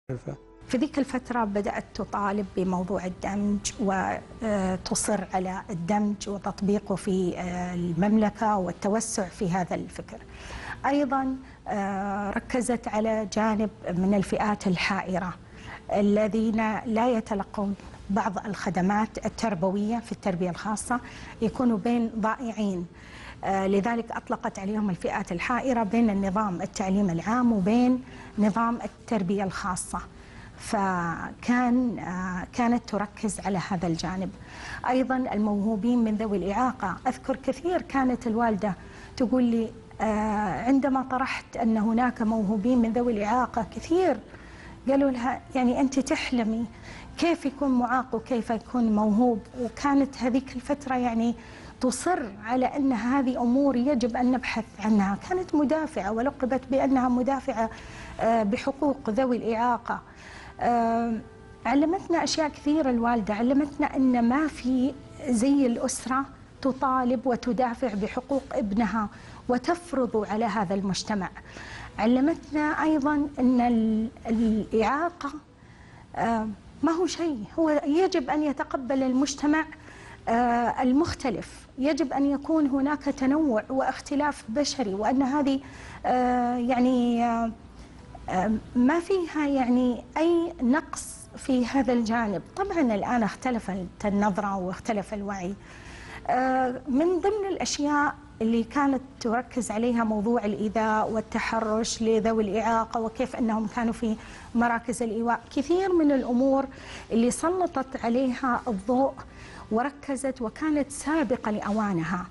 في ذيك الفترة بدأت تطالب بموضوع الدمج وتصر على الدمج وتطبيقه في المملكة والتوسع في هذا الفكر. أيضا ركزت على جانب من الفئات الحائرة الذين لا يتلقون بعض الخدمات التربوية في التربية الخاصة، يكونوا بين ضائعين. لذلك أطلقت عليهم الفئات الحائرة بين النظام التعليم العام وبين نظام التربية الخاصة، كانت تركز على هذا الجانب. أيضا الموهوبين من ذوي الإعاقة، أذكر كثير كانت الوالدة تقول لي عندما طرحت أن هناك موهوبين من ذوي الإعاقة كثير، قالوا لها يعني أنت تحلمي كيف يكون معاق وكيف يكون موهوب. وكانت هذيك الفترة يعني تصر على أن هذه أمور يجب أن نبحث عنها. كانت مدافعة ولقبت بأنها مدافعة بحقوق ذوي الإعاقة. علمتنا أشياء كثيرة الوالدة، علمتنا أن ما في زي الأسرة تطالب وتدافع بحقوق ابنها وتفرض على هذا المجتمع. علمتنا أيضا أن الإعاقة ما هو شيء، هو يجب أن يتقبل المجتمع المختلف، يجب أن يكون هناك تنوع واختلاف بشري، وأن هذه يعني ما فيها يعني أي نقص في هذا الجانب. طبعا الآن اختلفت النظرة واختلف الوعي. من ضمن الأشياء اللي كانت تركز عليها موضوع الإيذاء والتحرش لذوي الإعاقة، وكيف أنهم كانوا في مراكز الإيواء. كثير من الأمور اللي سلطت عليها الضوء وركزت وكانت سابقة لأوانها.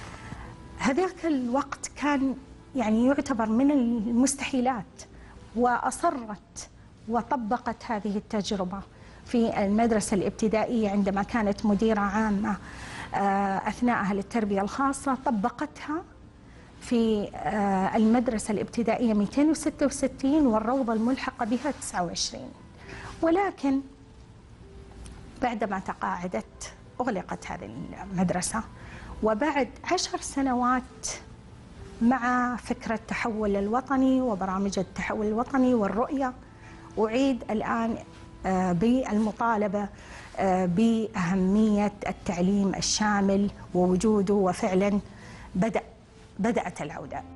هذاك الوقت كان يعني يعتبر من المستحيلات، وأصرت وطبقت هذه التجربة في المدرسة الابتدائية عندما كانت مديرة عامة أثناءها للتربية الخاصة. طبقتها في المدرسة الابتدائية 266 والروضة الملحقة بها 29. ولكن بعدما تقاعدت أغلقت هذه المدرسة، وبعد 10 سنوات مع فكرة التحول الوطني وبرامج التحول الوطني والرؤية، أعيد الآن بالمطالبة بأهمية التعليم الشامل ووجوده، وفعلا بدأت العودة.